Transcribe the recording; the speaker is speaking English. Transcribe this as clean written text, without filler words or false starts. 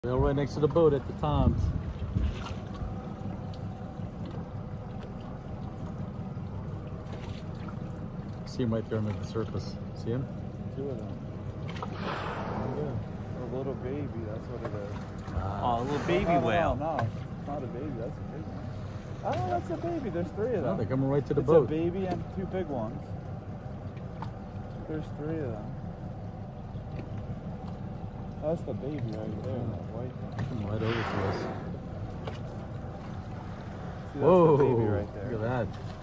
They're right next to the boat at the Toms. See him right there under the surface. See him? Two of them. Yeah. A little baby, that's what it is. Oh, a little baby whale. No, it's not a baby, that's a big one. Oh, that's a baby. There's three of them. No, they're coming right to the it's boat. A baby and two big ones. There's three of them. That's the baby right there, that white one. Coming right over to us. See, that's Whoa! the baby right there. Look at that.